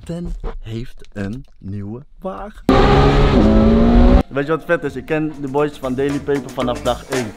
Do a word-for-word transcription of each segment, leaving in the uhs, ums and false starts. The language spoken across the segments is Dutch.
Captain heeft een nieuwe wagen. Weet je wat vet is? Ik ken de boys van Daily Paper vanaf dag één.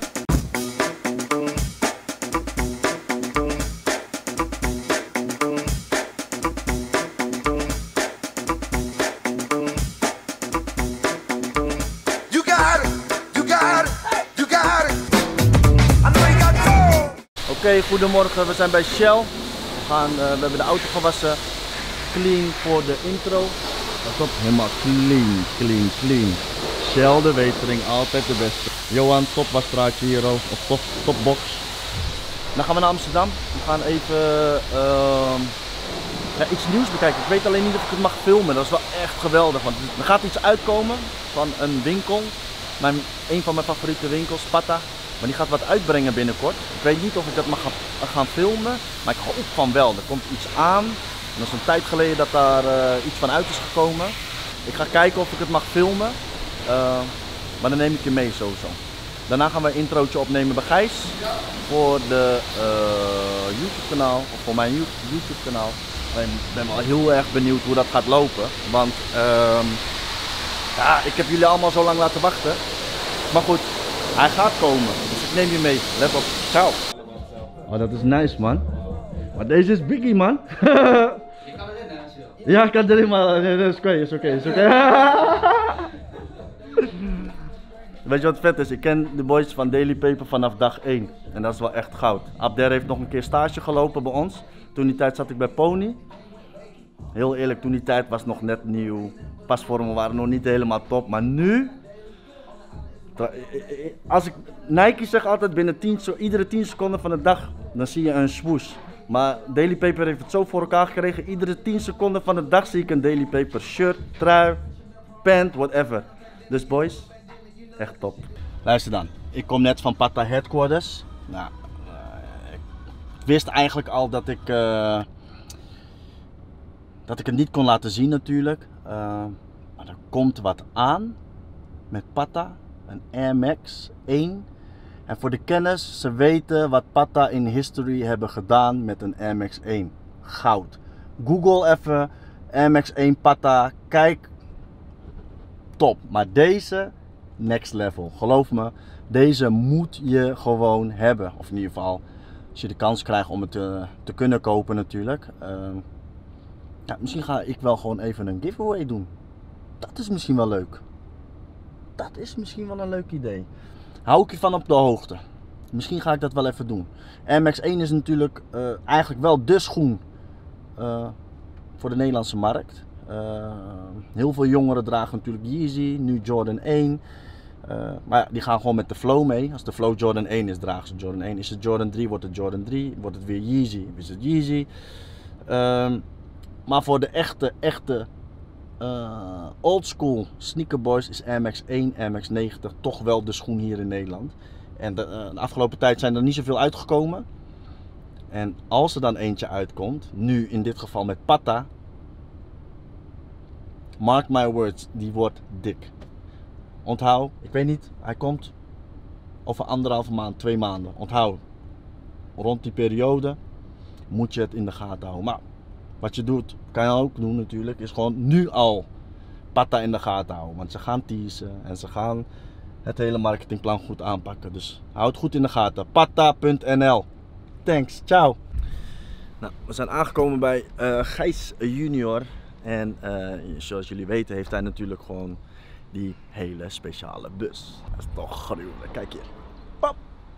Oké, okay, goedemorgen. We zijn bij Shell. We, gaan, uh, we hebben de auto gewassen. Clean voor de intro. Dat op, helemaal clean, clean, clean. Shell de Wetering, altijd de beste. Johan, topwasstraatje hier ook, of top, topbox. Dan gaan we naar Amsterdam. We gaan even uh, ja, iets nieuws bekijken. Ik weet alleen niet of ik het mag filmen. Dat is wel echt geweldig. Want er gaat iets uitkomen van een winkel. Mijn, een van mijn favoriete winkels, Patta. Maar die gaat wat uitbrengen binnenkort. Ik weet niet of ik dat mag gaan, gaan filmen, maar ik hoop van wel. Er komt iets aan. En dat is een tijd geleden dat daar uh, iets van uit is gekomen. Ik ga kijken of ik het mag filmen. Uh, maar dan neem ik je mee sowieso. Daarna gaan we een introotje opnemen bij Gijs. Voor de uh, YouTube kanaal. Of voor mijn YouTube kanaal. Ik ben wel heel erg benieuwd hoe dat gaat lopen. Want uh, ja, ik heb jullie allemaal zo lang laten wachten. Maar goed. Hij gaat komen, dus ik neem je mee. Let op. Ciao. Oh, dat is nice, man. Maar deze is biggie, man. Je kan erin, hè, als je wil. Ja, ik kan erin, maar nee, dat is oké, is oké, is oké. Weet je wat vet is? Ik ken de boys van Daily Paper vanaf dag één. En dat is wel echt goud. Abder heeft nog een keer stage gelopen bij ons. Toen die tijd zat ik bij Pony. Heel eerlijk, toen die tijd was nog net nieuw. Pasvormen waren nog niet helemaal top, maar nu... Als ik, Nike zegt altijd binnen tien, iedere tien seconden van de dag, dan zie je een swoosh. Maar Daily Paper heeft het zo voor elkaar gekregen, iedere tien seconden van de dag zie ik een Daily Paper shirt, trui, pant, whatever. Dus boys, echt top. Luister dan, ik kom net van Patta Headquarters. Nou, uh, ik wist eigenlijk al dat ik, uh, dat ik het niet kon laten zien natuurlijk. Uh, maar er komt wat aan met Patta. Een Air Max één. En voor de kennis, ze weten wat Patta in history hebben gedaan met een Air Max één. Goud. Google even Air Max één Patta. Kijk. Top. Maar deze, next level. Geloof me, deze moet je gewoon hebben. Of in ieder geval, als je de kans krijgt om het te, te kunnen kopen natuurlijk. Uh, ja, misschien ga ik wel gewoon even een giveaway doen. Dat is misschien wel leuk. Dat is misschien wel een leuk idee. Hou ik je van op de hoogte. Misschien ga ik dat wel even doen. Air Max één is natuurlijk uh, eigenlijk wel de schoen uh, voor de Nederlandse markt. Uh, heel veel jongeren dragen natuurlijk Yeezy, nu Jordan één. Uh, maar ja, die gaan gewoon met de flow mee. Als de flow Jordan één is, dragen ze Jordan één. Is het Jordan drie, wordt het Jordan drie. Wordt het weer Yeezy, is het Yeezy. Uh, maar voor de echte, echte... Uh, oldschool sneakerboys is Air Max één, Air Max negentig toch wel de schoen hier in Nederland. En de, uh, de afgelopen tijd zijn er niet zoveel uitgekomen. En als er dan eentje uitkomt, nu in dit geval met Patta, mark my words, die wordt dik. Onthoud, ik weet niet, hij komt over anderhalve maand, twee maanden. Onthoud, rond die periode moet je het in de gaten houden. Maar wat je doet, kan je ook doen natuurlijk, is gewoon nu al Patta in de gaten houden. Want ze gaan teasen en ze gaan het hele marketingplan goed aanpakken. Dus houd goed in de gaten. Patta punt n l. Thanks, ciao. Nou, we zijn aangekomen bij uh, Gijs junior. En uh, zoals jullie weten heeft hij natuurlijk gewoon die hele speciale bus. Dat is toch gruwelijk. Kijk hier. Pop.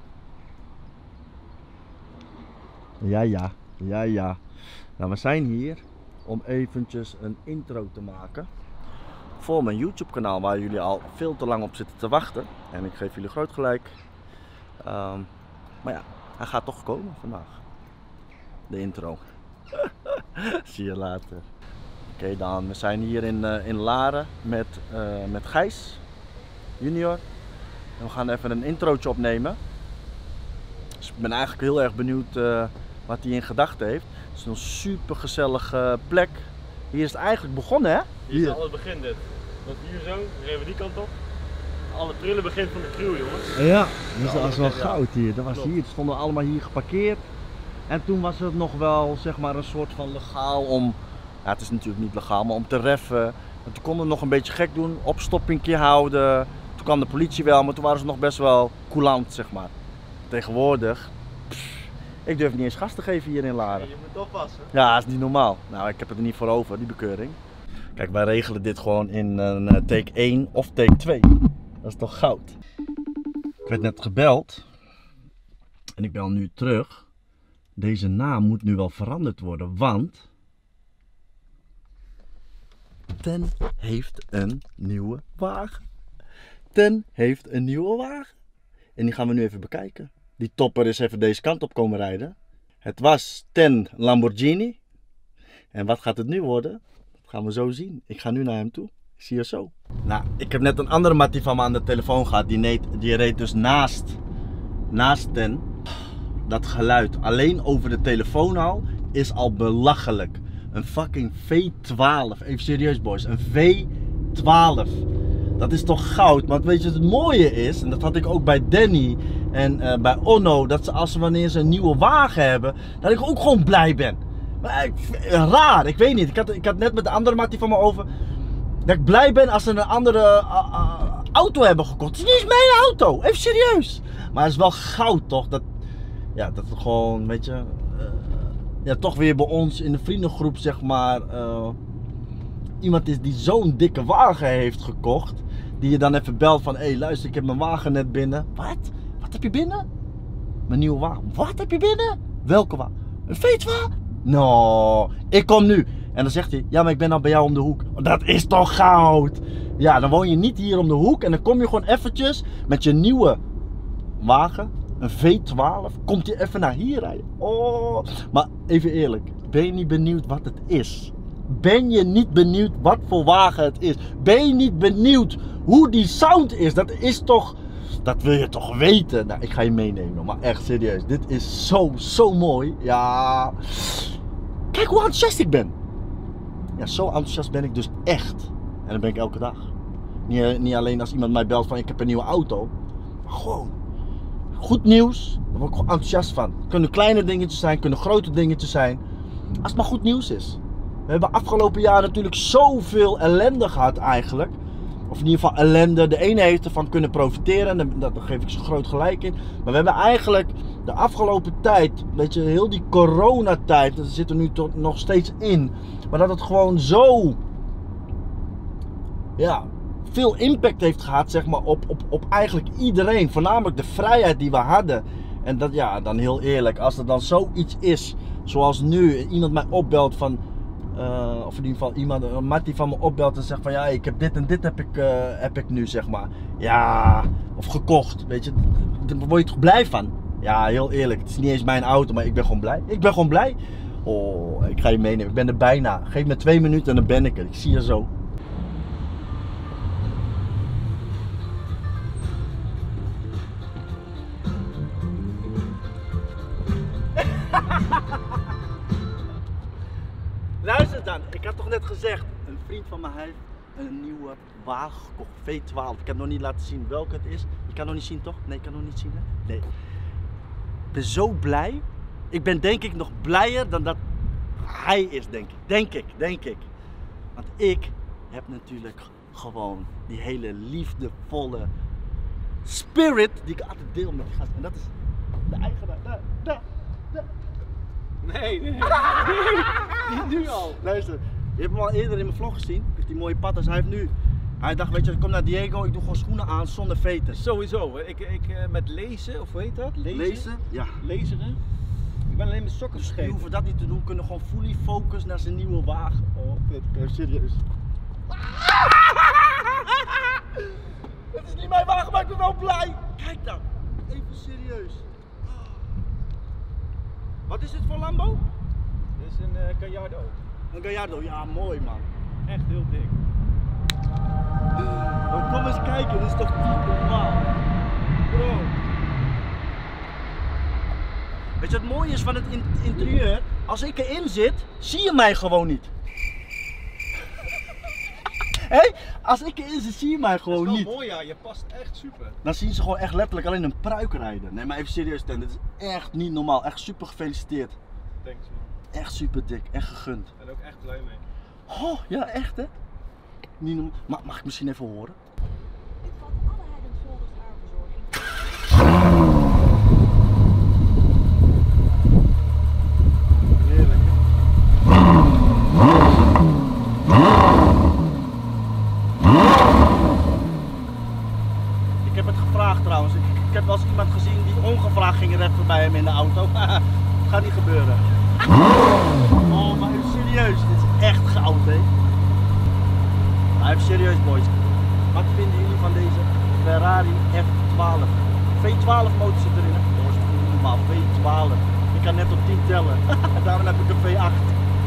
Ja, ja. Ja, ja. Nou, we zijn hier om eventjes een intro te maken voor mijn YouTube kanaal waar jullie al veel te lang op zitten te wachten. En ik geef jullie groot gelijk. Um, maar ja, hij gaat toch komen vandaag. De intro. Zie je later. Oké okay, dan, we zijn hier in, uh, in Laren met, uh, met Gijs junior. En we gaan even een introotje opnemen. Dus ik ben eigenlijk heel erg benieuwd uh, wat hij in gedachten heeft. Het is een super gezellige plek. Hier is het eigenlijk begonnen, hè? Hier is alles begin dit. Dat hier zo, dan rennen we die kant op. Alle prullen begint van de crew, jongens. Ja, dus dat was wel goud hier. Dat was hier. Het stonden allemaal hier geparkeerd. En toen was het nog wel zeg maar een soort van legaal om Ja, het is natuurlijk niet legaal, maar om te reffen. En toen konden we nog een beetje gek doen, opstoppingje houden. Toen kwam de politie wel, maar toen waren ze nog best wel coulant, zeg maar. Tegenwoordig, pff, ik durf niet eens gas te geven hier in Laren. Je moet oppassen. Ja, dat is niet normaal. Nou, ik heb het er niet voor over, die bekeuring. Kijk, wij regelen dit gewoon in een uh, take één of take twee. Dat is toch goud. Ik werd net gebeld. En ik bel nu terug. Deze naam moet nu wel veranderd worden, want Ten heeft een nieuwe wagen. Ten heeft een nieuwe wagen. En die gaan we nu even bekijken. Die topper is even deze kant op komen rijden. Het was Ten Lamborghini. En wat gaat het nu worden? Dat gaan we zo zien. Ik ga nu naar hem toe. Ik zie je zo. Nou, ik heb net een andere mattie van me aan de telefoon gehad. Die, need, die reed dus naast, naast Ten. Dat geluid alleen over de telefoon al is al belachelijk. Een fucking V twaalf. Even serieus boys. Een V twaalf. Dat is toch goud. Maar weet je wat het mooie is? En dat had ik ook bij Danny en uh, bij Onno. Dat ze als ze wanneer ze een nieuwe wagen hebben. Dat ik ook gewoon blij ben. Maar ik, raar. Ik weet niet. Ik had, ik had net met de andere mattie van me over. Dat ik blij ben als ze een andere uh, uh, auto hebben gekocht. Het is niet eens mijn auto. Even serieus. Maar het is wel goud toch. Dat, ja, dat het gewoon, weet je. Uh, ja, toch weer bij ons in de vriendengroep, zeg maar. Uh, iemand is die zo'n dikke wagen heeft gekocht. Die je dan even belt van, hé hey, luister, ik heb mijn wagen net binnen. Wat? Wat heb je binnen? Mijn nieuwe wagen. Wat heb je binnen? Welke wagen? Een V twaalf? No, ik kom nu. En dan zegt hij, ja maar ik ben al bij jou om de hoek. Dat is toch goud? Ja, dan woon je niet hier om de hoek. En dan kom je gewoon eventjes met je nieuwe wagen. Een V twaalf. Komt hij even naar hier rijden. Oh. Maar even eerlijk. Ben je niet benieuwd wat het is? Ben je niet benieuwd wat voor wagen het is? Ben je niet benieuwd hoe die sound is? Dat is toch... Dat wil je toch weten? Nou, ik ga je meenemen. Maar echt serieus. Dit is zo, zo mooi. Ja... Kijk hoe enthousiast ik ben. Ja, zo enthousiast ben ik dus echt. En dat ben ik elke dag. Niet, niet alleen als iemand mij belt van ik heb een nieuwe auto. Maar gewoon. Goed nieuws. Daar word ik gewoon enthousiast van. Het kunnen kleine dingetjes zijn. Kunnen grote dingetjes zijn. Als het maar goed nieuws is. We hebben afgelopen jaar natuurlijk zoveel ellende gehad eigenlijk. Of in ieder geval ellende. De ene heeft ervan kunnen profiteren. En daar geef ik zo groot gelijk in. Maar we hebben eigenlijk de afgelopen tijd. Weet je, heel die coronatijd. Dat zit er nu tot, nog steeds in. Maar dat het gewoon zo. Ja. Veel impact heeft gehad, zeg maar, op, op, op eigenlijk iedereen. Voornamelijk de vrijheid die we hadden. En dat, ja, dan heel eerlijk. Als er dan zoiets is. Zoals nu. Iemand mij opbelt van. Uh, of in ieder geval iemand, een mattie van me opbelt en zegt van ja, ik heb dit en dit heb ik, uh, heb ik nu, zeg maar. Ja, of gekocht, weet je. Daar word je toch blij van? Ja, heel eerlijk. Het is niet eens mijn auto, maar ik ben gewoon blij. Ik ben gewoon blij. Oh, ik ga je meenemen. Ik ben er bijna. Geef me twee minuten en dan ben ik er. Ik zie je zo. Luister dan, ik had toch net gezegd, een vriend van mij heeft een nieuwe wagen gekocht, V twaalf. Ik heb nog niet laten zien welke het is. Je kan nog niet zien toch? Nee, ik kan nog niet zien hè? Nee. Ik ben zo blij. Ik ben denk ik nog blijer dan dat hij is, denk ik. Denk ik, denk ik. Want ik heb natuurlijk gewoon die hele liefdevolle spirit die ik altijd deel met die gasten. En dat is de eigenaar. Daar, daar, daar. Nee, nee, nee, niet nu al. Luister, je hebt hem al eerder in mijn vlog gezien. Met die mooie patas. Hij heeft nu. Hij dacht, weet je, ik kom naar Diego, ik doe gewoon schoenen aan zonder veten. Sowieso, ik, ik met lezen, of hoe heet dat? Lezen? Lezen? Ja. Laseren? Ik ben alleen mijn sokken Dus vergeten. die hoeven dat niet te doen, kunnen gewoon fully focus naar zijn nieuwe wagen. Oh, dit is serieus. Het is niet mijn wagen, maar ik ben wel blij. Kijk dan, even serieus. Wat is dit voor Lambo? Dit is een uh, Gallardo. Een Gallardo, ja mooi man. Echt heel dik. Maar kom eens kijken, dit is toch niet normaal. Bro. Weet je wat mooi is van het in interieur? Als ik erin zit, zie je mij gewoon niet. Hé, hey, als ik erin zit, zie je mij gewoon niet. Dat is niet. wel mooi ja, je past echt super. Dan zien ze gewoon echt letterlijk alleen een pruik rijden. Nee, maar even serieus Ten, dit is echt niet normaal. Echt super gefeliciteerd. Thanks man. Echt super dik, echt gegund. Ik ben er ook echt blij mee. Oh, ja, echt hè? Niet normaal. Ma mag ik misschien even horen? Dit valt alle heiden volgens haarverzorging. Heerlijk. Ik heb het gevraagd trouwens. Ik, ik heb wel eens iemand gezien die ongevraagd ging reffen bij hem in de auto. Het gaat niet gebeuren. Oh, maar even serieus. Dit is echt goud, hè? Maar even serieus, boys. Wat vinden jullie van deze Ferrari F twaalf? V twaalf motor zit erin, hè? Oh, maar V twaalf. Ik kan net op tien tellen. Daarom heb ik een V acht.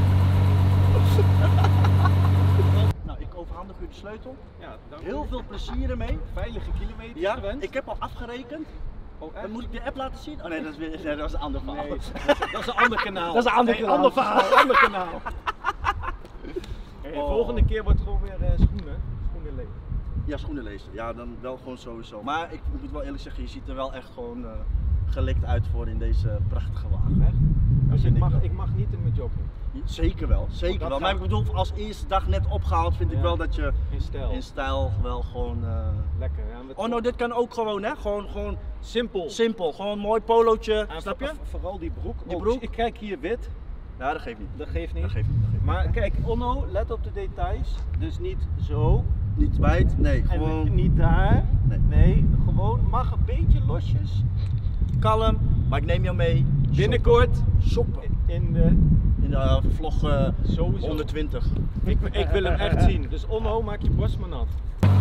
Nou, ik overhandig u de sleutel. Ja, dank Heel u. veel plezier ermee. Veilige kilometers Ja, gewenst. ik heb al afgerekend. Oh, echt? Dan moet ik de app laten zien? Oh nee, dat is, weer, nee, dat is een ander verhaal. Nee, dat is een ander kanaal. Dat is een ander Nee, kanaal. ander verhaal, ander kanaal. Hey, de Oh. volgende keer wordt gewoon weer uh, schoenen. Schoenen leeg. Ja, schoenen lezen. Ja, dan wel gewoon sowieso. Maar ik moet wel eerlijk zeggen, je ziet er wel echt gewoon uh, gelikt uit voor in deze prachtige wagen. Echt? Dus vind ik ik mag, wel. ik mag niet in mijn job doen. Zeker wel, zeker dat wel. Maar ik gaat- bedoel, als eerste dag net opgehaald vind ik Ja. wel dat je In stijl. in stijl wel gewoon... Uh... Lekker. Ja, met Oh nou, dit kan ook gewoon hè, gewoon, gewoon simpel. simpel. Gewoon een mooi polootje, En snap je? voor- Vooral die broek. Die Ook, broek? Ik kijk hier wit. Ja, dat geeft niet. Dat geeft niet. Dat geeft niet. Dat geeft niet. Maar kijk, Onno, let op de details. Dus niet zo. Niet wijd, nee, En gewoon niet daar. Nee. Nee, gewoon mag een beetje losjes. kalm, maar ik neem jou mee. Binnenkort Shoppen. in de. In de uh, vlog uh, Sowieso. honderdtwintig. Ik, ik wil hem echt zien. Dus Onno, maak je borst maar nat.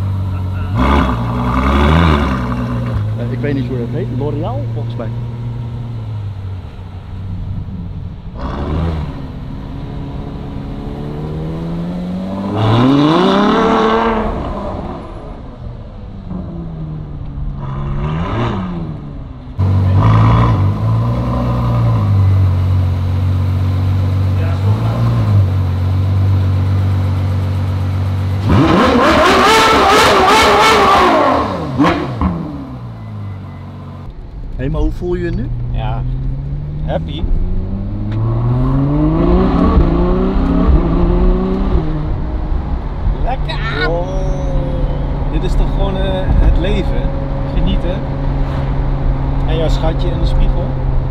Uh, ik weet niet hoe dat heet. L'Oreal volgens mij. Hé, maar hoe voel je je nu? Ja, happy. Lekker! Oh. Dit is toch gewoon uh, het leven. Genieten. En jouw schatje in de spiegel.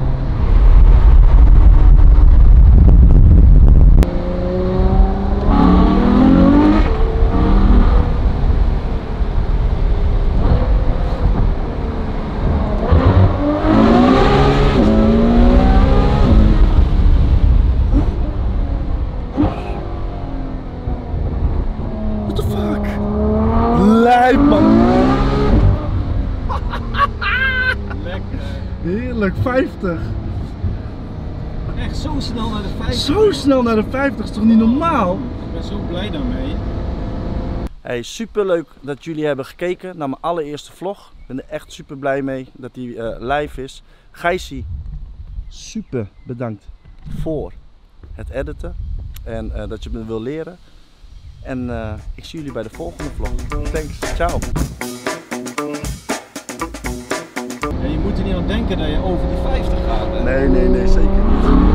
What the fuck? Lijp man. Lekker. Heerlijk, vijftig. Echt zo snel naar de vijftig. Zo snel naar de vijftig, is toch niet normaal? Ik ben zo blij daarmee. Hey, super leuk dat jullie hebben gekeken naar mijn allereerste vlog. Ik ben er echt super blij mee dat die uh, live is. Gijsie, super bedankt voor het editen en uh, dat je me wil leren. En uh, ik zie jullie bij de volgende vlog. Thanks, ciao. Ja, je moet er niet aan denken dat je over die vijftig gaat. Hè? Nee, nee, nee, zeker niet.